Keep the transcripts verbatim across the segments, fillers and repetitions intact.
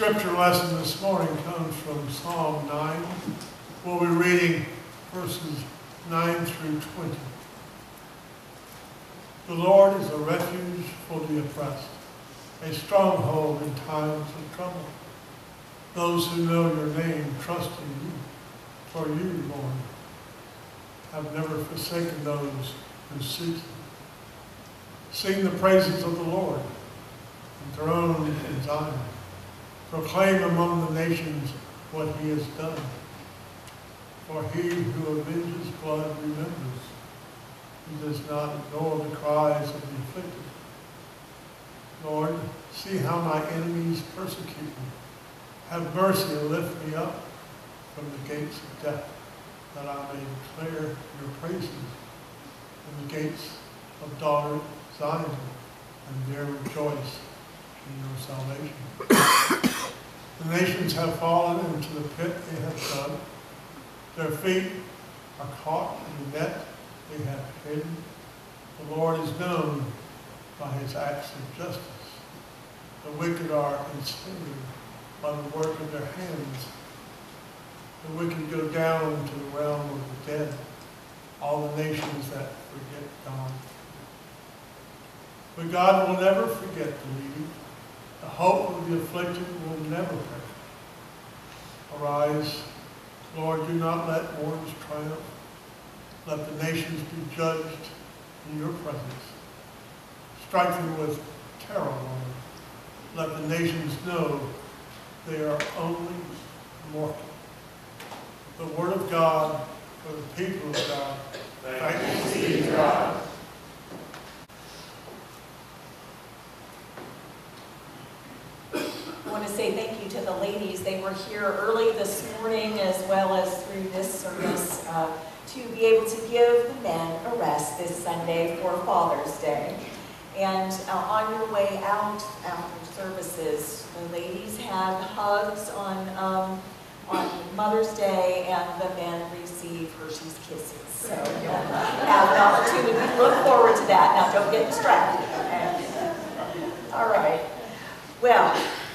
scripture lesson this morning comes from Psalm nine. We'll be reading verses nine through twenty. The Lord is a refuge for the oppressed, a stronghold in times of trouble. Those who know your name trust in you, for you, Lord, have never forsaken those who seek you. Sing the praises of the Lord, enthroned in Zion. Proclaim among the nations what he has done. For he who avenges blood remembers. He does not ignore the cries of the afflicted. Lord, see how my enemies persecute me. Have mercy and lift me up from the gates of death, that I may declare your praises in the gates of daughter Zion, and there rejoice in your salvation. The nations have fallen into the pit they have dug. Their feet are caught in the net they have hidden. The Lord is known by his acts of justice. The wicked are ensnared by the work of their hands. The wicked go down to the realm of the dead, all the nations that forget God. But God will never forget the needy. The hope of the afflicted will never perish. Arise, Lord, do not let warns triumph. Let the nations be judged in your presence. Strike them with terror, Lord. Let the nations know they are only mortal. The word of God for the people of God. Thanks be to God. I want to say thank you to the ladies. They were here early this morning as well as through this service uh, to be able to give the men a rest this Sunday for Father's Day. And uh, on your way out after services, the ladies had hugs on, um, on Mother's Day, and the men received Hershey's Kisses. So you'll have an opportunity to look forward to that. Now don't get distracted. Okay? All right. Well,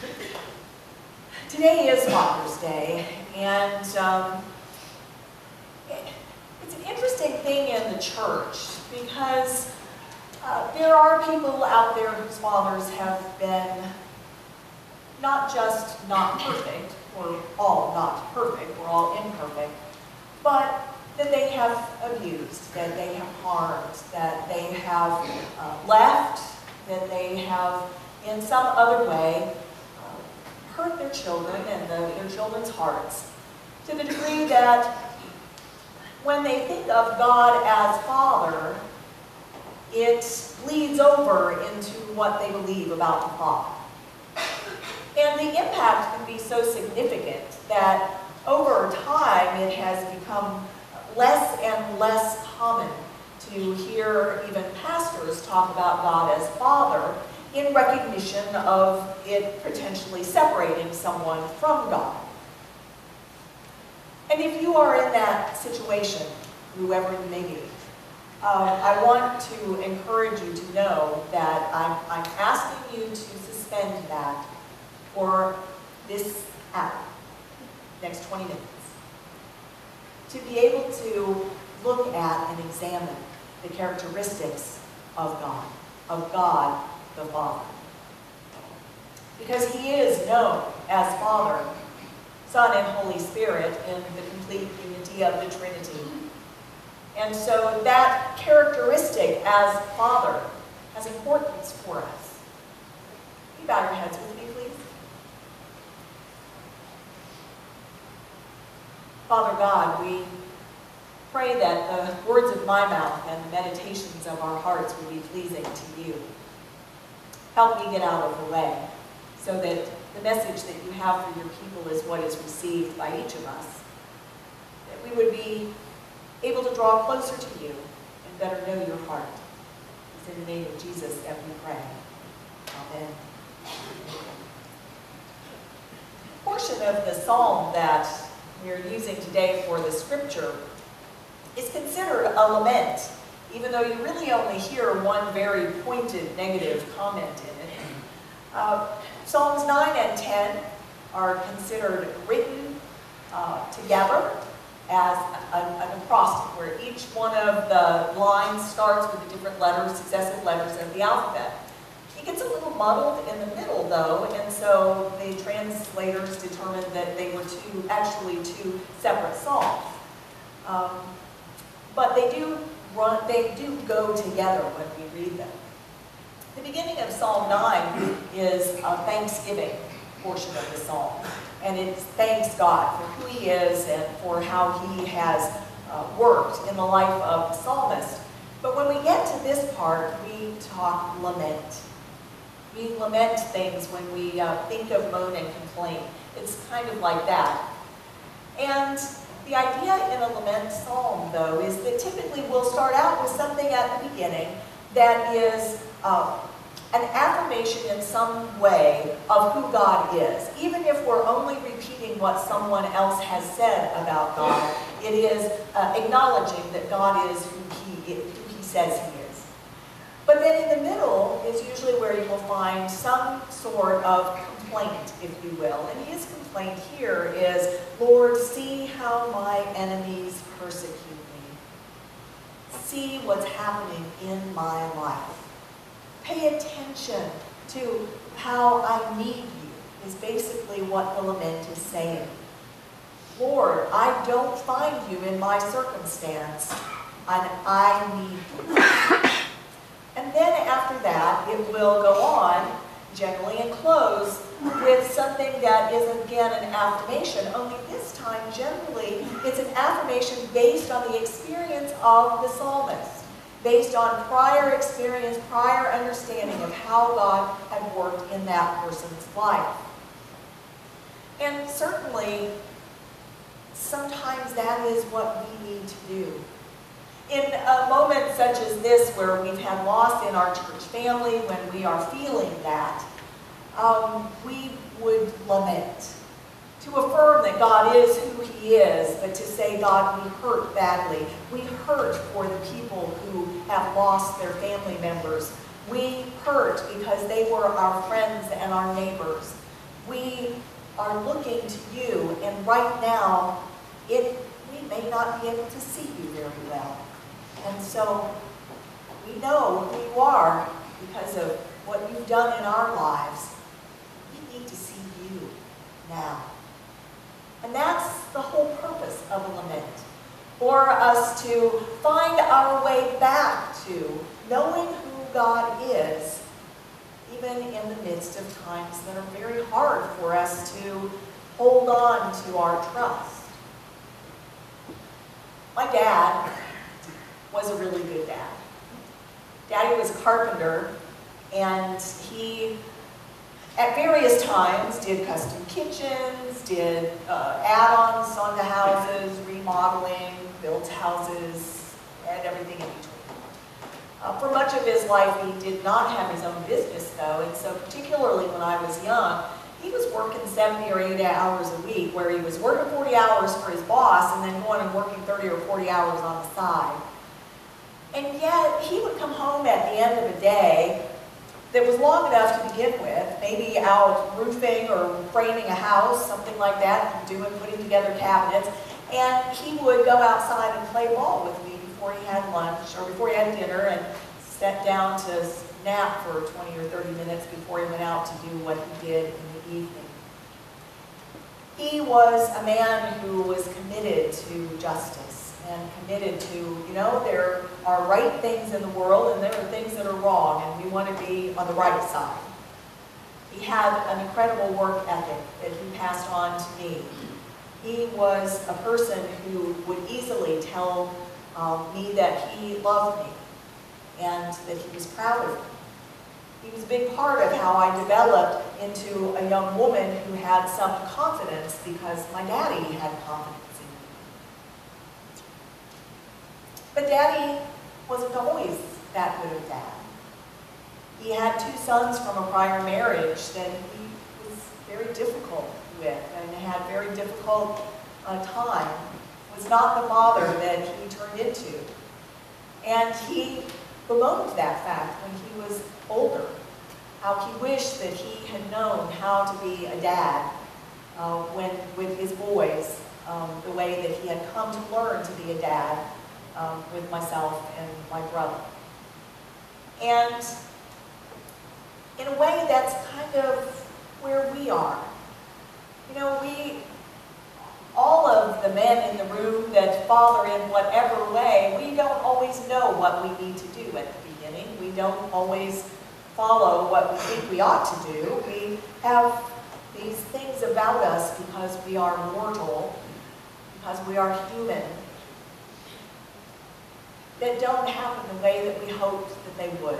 today is Father's Day, and um, it, it's an interesting thing in the church because uh, there are people out there whose fathers have been not just not perfect, we're all not perfect, we're all imperfect, but that they have abused, that they have harmed, that they have uh, left, that they have in some other way hurt their children and the, their children's hearts to the degree that when they think of God as Father, it bleeds over into what they believe about the Father. And the impact can be so significant that over time it has become less and less common to hear even pastors talk about God as Father in recognition of it potentially separating someone from God. And if you are in that situation, whoever you may be, uh, I want to encourage you to know that I'm, I'm asking you to suspend that for this hour, next twenty minutes, to be able to look at and examine the characteristics of God, of God the Father. Because he is known as Father, Son, and Holy Spirit in the complete unity of the Trinity. And so that characteristic as Father has importance for us. Will you bow your heads with me, please? Father God, we pray that the words of my mouth and the meditations of our hearts will be pleasing to you. Help me get out of the way so that the message that you have for your people is what is received by each of us. That we would be able to draw closer to you and better know your heart. It's in the name of Jesus that we pray. Amen. A portion of the psalm that we're using today for the scripture is considered a lament, even though you really only hear one very pointed negative comment in it. Uh, Psalms nine and ten are considered written uh, together as a, an acrostic, where each one of the lines starts with the different letters, successive letters of the alphabet. It gets a little muddled in the middle, though, and so the translators determined that they were two, actually two separate psalms. Um, but they do run, they do go together when we read them. The beginning of Psalm nine is a thanksgiving portion of the psalm, and it thanks God for who He is and for how He has uh, worked in the life of the psalmist. But when we get to this part, we talk lament. We lament things when we uh, think of moan and complain. It's kind of like that. And the idea in a lament psalm, though, is that typically we'll start out with something at the beginning that is uh, an affirmation in some way of who God is. Even if we're only repeating what someone else has said about God, it is uh, acknowledging that God is who he, who he says He is. But then in the middle is usually where you will find some sort of complaint, if you will. And His complaint here is, Lord, see how my enemies persecute me. See what's happening in my life. Pay attention to how I need you, is basically what the lament is saying. Lord, I don't find you in my circumstance, and I need you. And then after that, it will go on, generally, and close with something that is, again, an affirmation, only this time, generally, it's an affirmation based on the experience of the psalmist, based on prior experience, prior understanding of how God had worked in that person's life. And certainly, sometimes that is what we need to do. In a moment such as this, where we've had loss in our church family, when we are feeling that, um, we would lament. To affirm that God is who He is, but to say, God, we hurt badly. We hurt for the people who have lost their family members. We hurt because they were our friends and our neighbors. We are looking to you, and right now, it, we may not be able to see you very well. And so, we know who you are because of what you've done in our lives. We need to see you now. And that's the whole purpose of a lament, for us to find our way back to knowing who God is, even in the midst of times that are very hard for us to hold on to our trust. My dad was a really good dad. Daddy was a carpenter, and he, at various times, did custom kitchens, did uh, add-ons on the houses, remodeling, built houses, and everything in between. Uh, for much of his life, he did not have his own business, though, and so particularly when I was young, he was working seventy or eighty hours a week, where he was working forty hours for his boss and then going and working thirty or forty hours on the side. And yet, he would come home at the end of a day that was long enough to begin with, maybe out roofing or framing a house, something like that, doing, putting together cabinets, and he would go outside and play ball with me before he had lunch, or before he had dinner, and sat down to nap for twenty or thirty minutes before he went out to do what he did in the evening. He was a man who was committed to justice and committed to, you know, there are right things in the world and there are things that are wrong, and we want to be on the right side. He had an incredible work ethic that he passed on to me. He was a person who would easily tell um, me that he loved me and that he was proud of me. He was a big part of how I developed into a young woman who had some confidence, because my daddy had confidence in me. But Daddy wasn't always that good of dad. He had two sons from a prior marriage that he was very difficult with and had very difficult uh, time. Was not the father that he turned into. And he bemoaned that fact when he was older, how he wished that he had known how to be a dad uh, when with his boys, um, the way that he had come to learn to be a dad um, with myself and my brother. And in a way, that's kind of where we are. You know, we, all of the men in the room that father in whatever way, we don't always know what we need to do at the beginning. We don't always follow what we think we ought to do. We have these things about us because we are mortal, because we are human, that don't happen the way that we hoped that they would.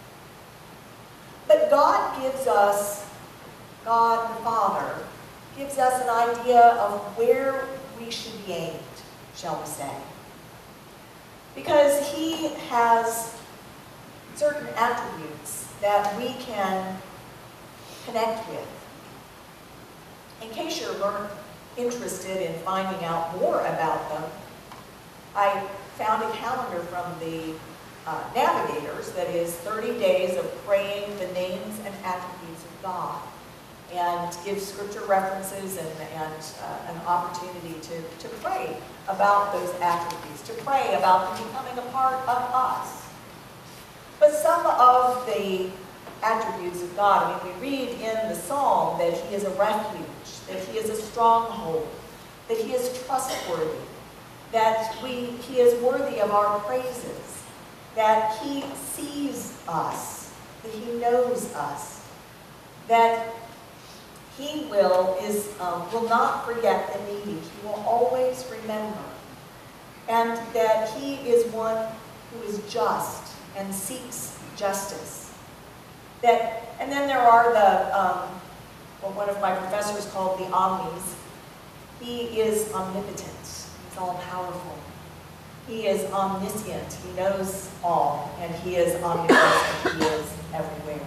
But God gives us, God the Father, gives us an idea of where we should be aimed, shall we say. Because he has certain attributes that we can connect with. In case you're interested in finding out more about them, I found a calendar from the uh, Navigators that is thirty days of praying the names and attributes of God, and gives scripture references and, and uh, an opportunity to, to pray about those attributes, to pray about them becoming a part of us. But some of the attributes of God, I mean, we read in the Psalm that he is a refuge, that he is a stronghold, that he is trustworthy, that we, he is worthy of our praises, that he sees us, that he knows us, that he will, is, um, will not forget the needy. He will always remember. And that he is one who is just and seeks justice. That, and then there are the, um, what one of my professors called the omnis. He is omnipotent. He's all-powerful. He is omniscient. He knows all. And he is omnipresent. He is everywhere.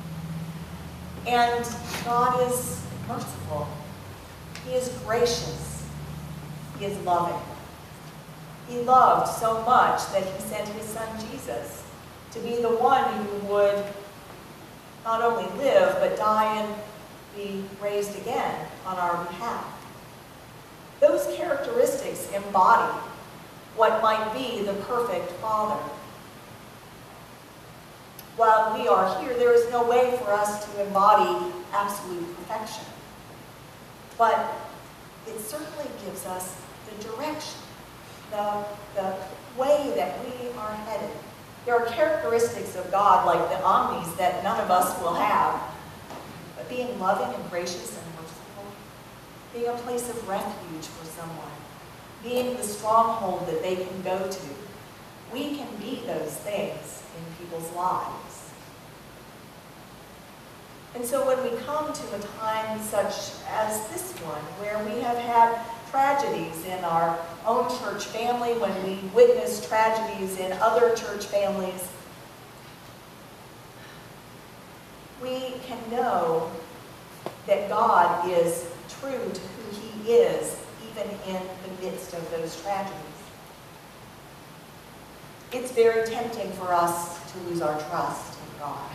And God is merciful. He is gracious. He is loving. He loved so much that he sent his son Jesus to be the one who would not only live, but die and be raised again on our behalf. Those characteristics embody what might be the perfect Father. While we are here, there is no way for us to embody absolute perfection. But it certainly gives us the direction, the, the way that we are headed. There are characteristics of God, like the omnis, that none of us will have. But being loving and gracious and merciful, being a place of refuge for someone, being the stronghold that they can go to, we can be those things in people's lives. And so when we come to a time such as this one, where we have had tragedies in our own church family, when we witness tragedies in other church families, we can know that God is true to who he is, even in the midst of those tragedies. It's very tempting for us to lose our trust in God.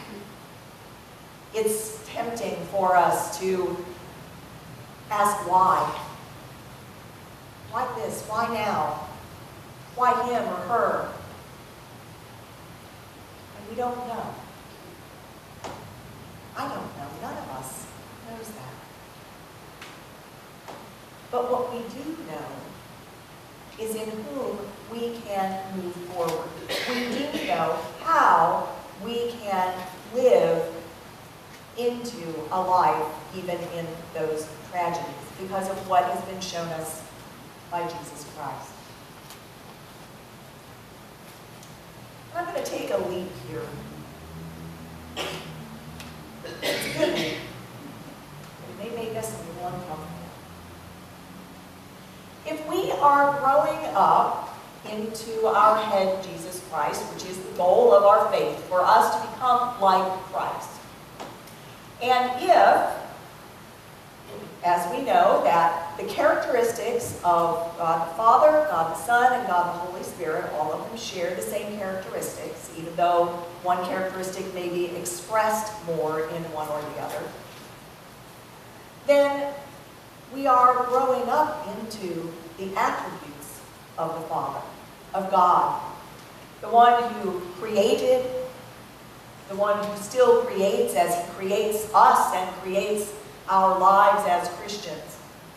It's tempting for us to ask why. Why this? Why now? Why him or her? And we don't know. I don't know. None of us knows that. But what we do know is in whom we can move forward. We do know how we can live into a life even in those tragedies because of what has been shown us by Jesus Christ. I'm going to take a leap here. It's a good leap. It may make us a little uncomfortable. If we are growing up into our head, Jesus Christ, which is the goal of our faith, for us to become like Christ, and if, as we know, that the characteristics of God the Father, God the Son, and God the Holy Spirit, all of them share the same characteristics, even though one characteristic may be expressed more in one or the other, then we are growing up into the attributes of the Father, of God, the one who created, the one who still creates as he creates us and creates our lives as Christians.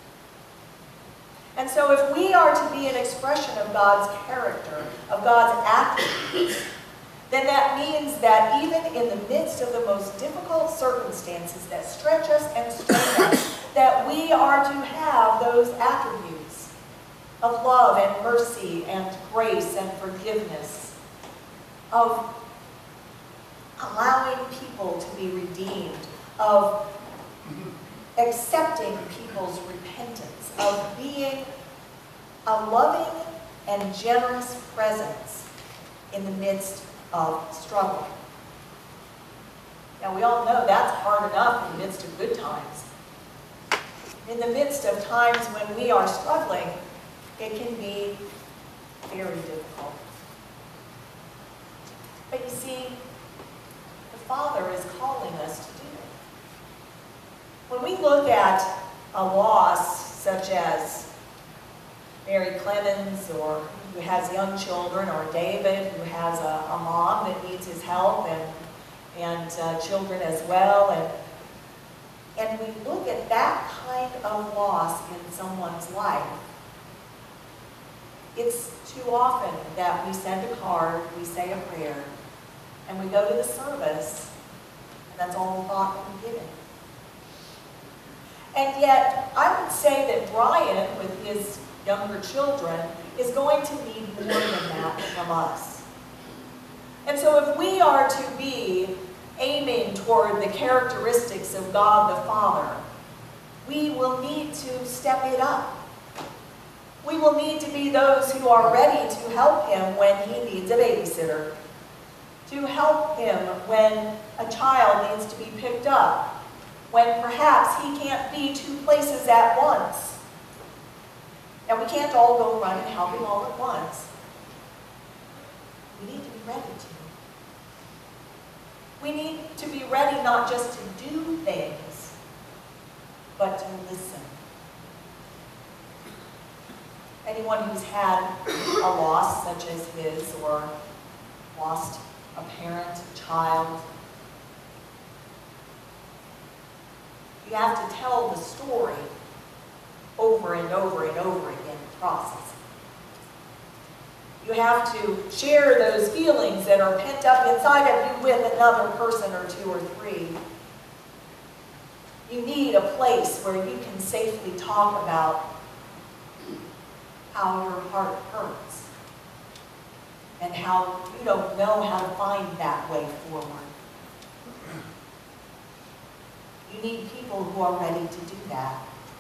And so if we are to be an expression of God's character, of God's attributes, then that means that even in the midst of the most difficult circumstances that stretch us and strain us, that we are to have those attributes of love and mercy and grace and forgiveness, of allowing people to be redeemed, of accepting people's repentance, of being a loving and generous presence in the midst of struggle. Now we all know that's hard enough in the midst of good times. In the midst of times when we are struggling, it can be very difficult. But you see, the Father is calling us to do it. When we look at a loss such as Mary Clemens, or who has young children, or David, who has a, a mom that needs his help, and, and uh, children as well, and, and we look at that kind of loss in someone's life, it's too often that we send a card, we say a prayer, and we go to the service, and that's all the thought that we're given. And yet, I would say that Brian, with his younger children, is going to need more than that from us. And so if we are to be aiming toward the characteristics of God the Father, we will need to step it up. We will need to be those who are ready to help him when he needs a babysitter, to help him when a child needs to be picked up, when perhaps he can't be two places at once. And we can't all go run and help him all at once. We need to be ready to. We need to be ready not just to do things, but to listen. Anyone who's had a loss such as his, or lost a parent, a child, you have to tell the story over and over and over again in process. You have to share those feelings that are pent up inside of you with another person or two or three. You need a place where you can safely talk about how your heart hurts and how you don't know how to find that way forward. You need people who are ready to do that.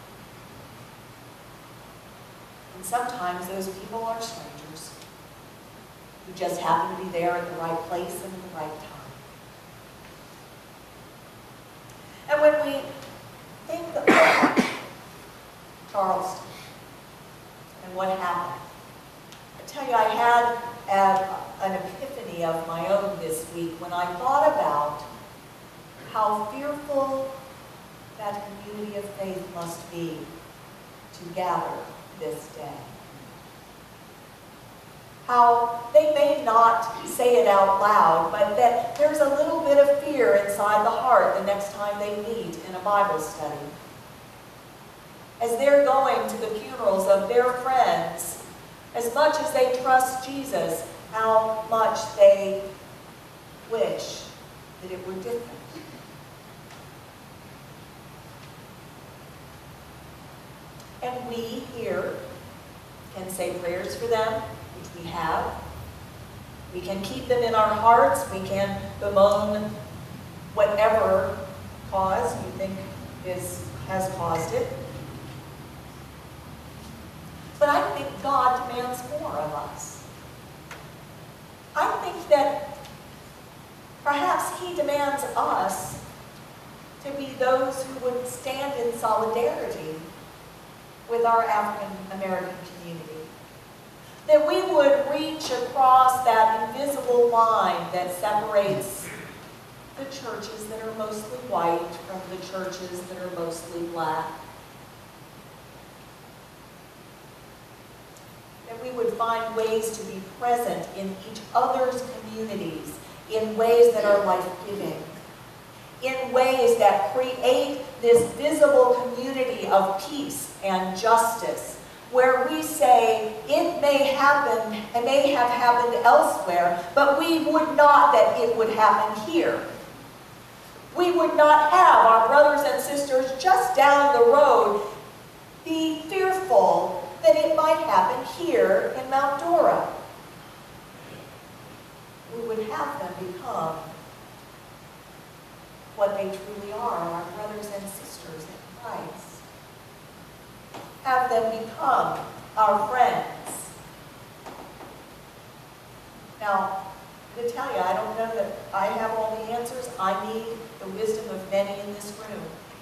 And sometimes those people are strangers who just happen to be there at the right place and at the right time. And when we think about Charleston and what happened, I tell you, I had a, an epiphany of my own this week when I thought about how fearful that community of faith must be to gather this day. How they may not say it out loud, but that there's a little bit of fear inside the heart the next time they meet in a Bible study. As they're going to the funerals of their friends, as much as they trust Jesus, how much they wish that it were different. And we here can say prayers for them, which we have. We can keep them in our hearts. We can bemoan whatever cause you think is, has caused it. But I think God demands more of us. I think that perhaps He demands us to be those who would stand in solidarity with our African American community. That we would reach across that invisible line that separates the churches that are mostly white from the churches that are mostly black. that we would find ways to be present in each other's communities in ways that are life-giving, in ways that create this visible community of peace and justice, where we say it may happen, it may have happened elsewhere, but we would not that it would happen here. We would not have our brothers and sisters just down the road be fearful that it might happen here in Mount Dora. We would have them become what they truly are, our brothers and sisters in Christ. Have them become our friends. Now, I'm going to tell you, I don't know that I have all the answers. I need the wisdom of many in this room.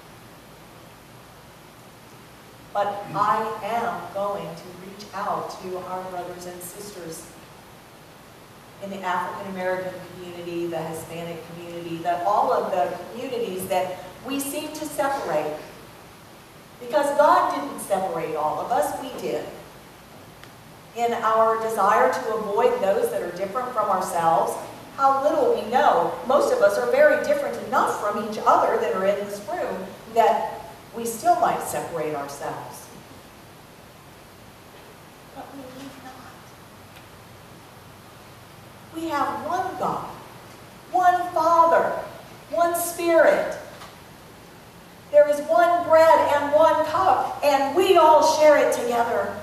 But I am going to reach out to our brothers and sisters in the African American community, the Hispanic community, that all of the communities that we seem to separate. Because God didn't separate all of us, we did. In our desire to avoid those that are different from ourselves, how little we know. Most of us are very different enough from each other that are in this room that we still might separate ourselves. But we need not. We have one God, one Father, one Spirit. There is one bread and one cup, and we all share it together.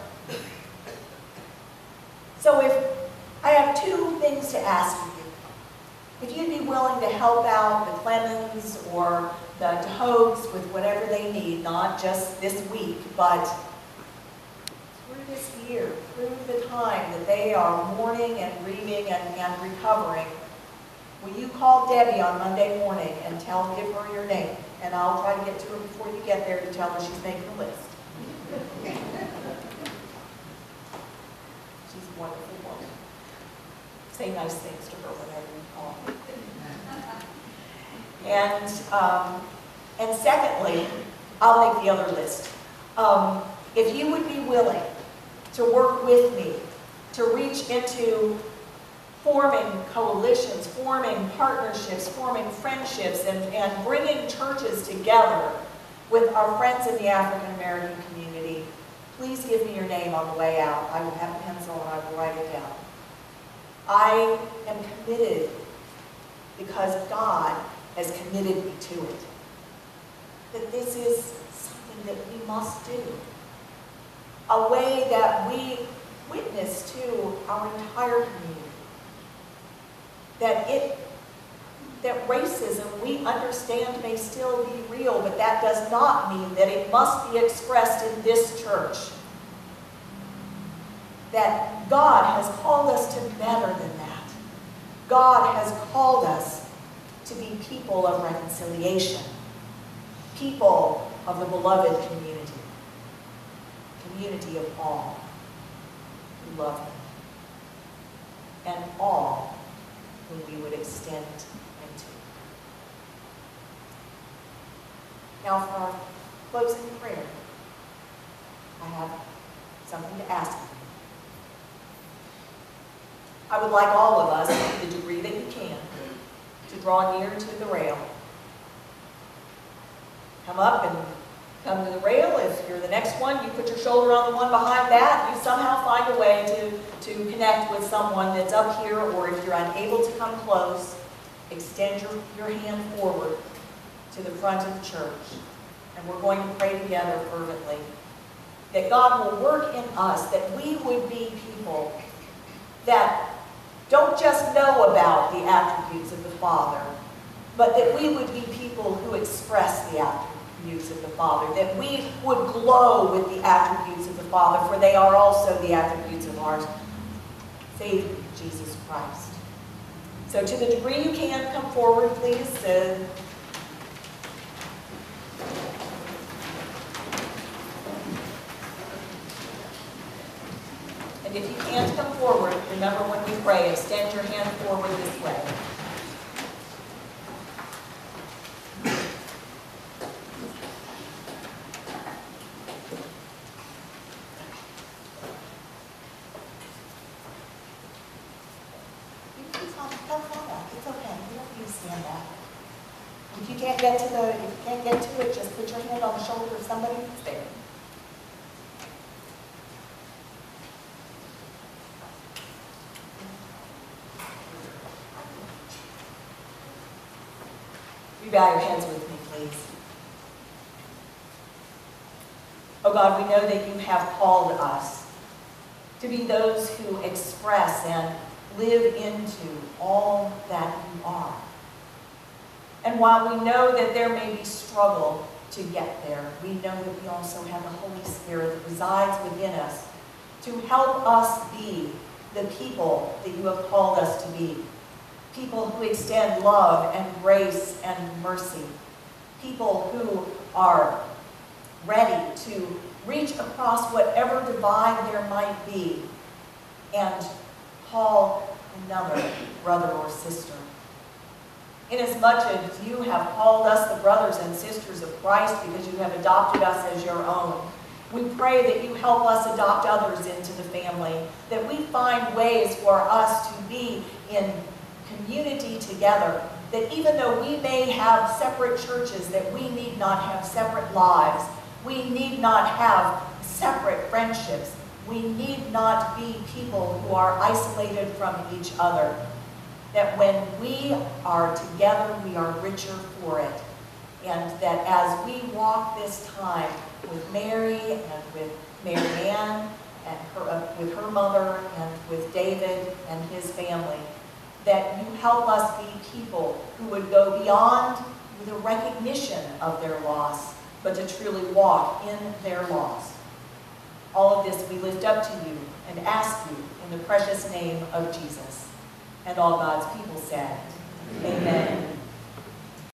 So if I have two things to ask you. If you'd be willing to help out the Clemens or the DeHogues with whatever they need, not just this week, but through this year, through the time that they are mourning and grieving and, and recovering, will you call Debbie on Monday morning and tell, give her your name, and I'll try to get to her before you get there to tell her she's making a list. She's a wonderful woman. Say nice things to her whenever you call. And, um, and secondly, I'll make the other list. Um, if you would be willing to work with me to reach into forming coalitions, forming partnerships, forming friendships, and, and bringing churches together with our friends in the African American community, please give me your name on the way out. I will have a pencil and I will write it down. I am committed because God has committed me to it. That this is something that we must do. A way that we witness to our entire community. That it, that racism, we understand, may still be real, but that does not mean that it must be expressed in this church. That God has called us to better than that. God has called us to be people of reconciliation, people of the beloved community, community of all who love Him, and all whom we would extend Him to. Now for our closing prayer, I have something to ask you. I would like all of us, to the degree that you can, to draw near to the rail. Come up and come to the rail. If you're the next one, you put your shoulder on the one behind that. You somehow find a way to, to connect with someone that's up here, or if you're unable to come close, extend your, your hand forward to the front of the church. And we're going to pray together fervently that God will work in us, that we would be people that don't just know about the attributes of the Father, but that we would be people who express the attributes of the Father, that we would glow with the attributes of the Father, for they are also the attributes of our Savior, Jesus Christ. So to the degree you can, come forward, please. Uh, And if you can't come forward, remember when we pray, extend your hand forward this way. come, come on up. It's okay. You don't need to stand back. If you can't get to the, if you can't get to it, just put your hand on the shoulder of somebody who's there. You bow your heads with me, please. Oh God, we know that you have called us to be those who express and live into all that you are. And while we know that there may be struggle to get there, we know that we also have the Holy Spirit that resides within us to help us be the people that you have called us to be. People who extend love and grace and mercy. People who are ready to reach across whatever divide there might be and call another brother or sister. Inasmuch as you have called us the brothers and sisters of Christ because you have adopted us as your own, we pray that you help us adopt others into the family, that we find ways for us to be in community together, that even though we may have separate churches, that we need not have separate lives. We need not have separate friendships. We need not be people who are isolated from each other. That when we are together, we are richer for it. And that as we walk this time with Mary and with Mary Ann and her, uh, with her mother and with David and his family, that you help us be people who would go beyond the recognition of their loss, but to truly walk in their loss. All of this we lift up to you and ask you in the precious name of Jesus. And all God's people said, amen.